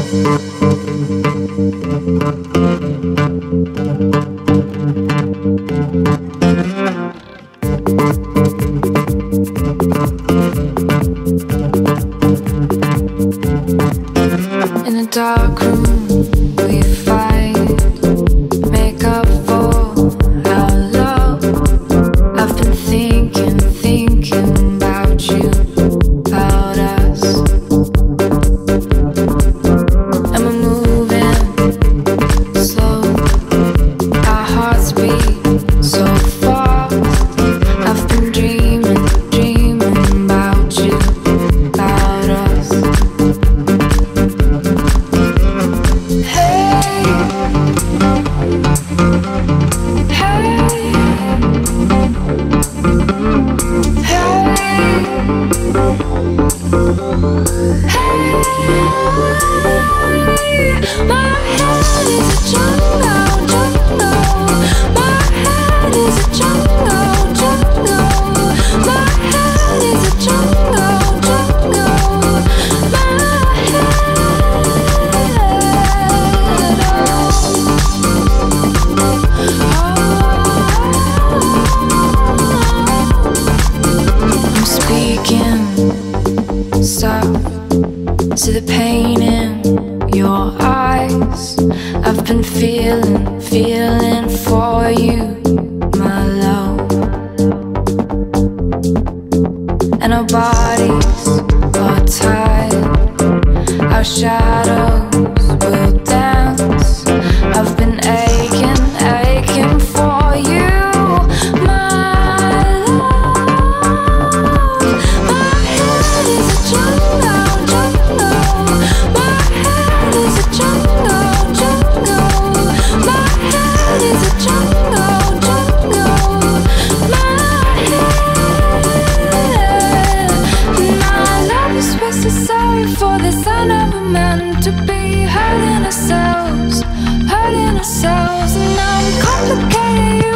In a dark room we fight, make up for our love. I've been thinking about you, about us. And we're moving slow, our hearts beat so fast. I've been dreaming about you, about us. Stop to the pain in your eyes. I've been feeling for you, my love. And our bodies are tied, our shadows will dance. I've been aching for you, my love. My head is a jungle. My head is a jungle. My head is a jungle. My head. My love is supposed to sorry for this. I never meant to be hurting ourselves. And I'm complicated.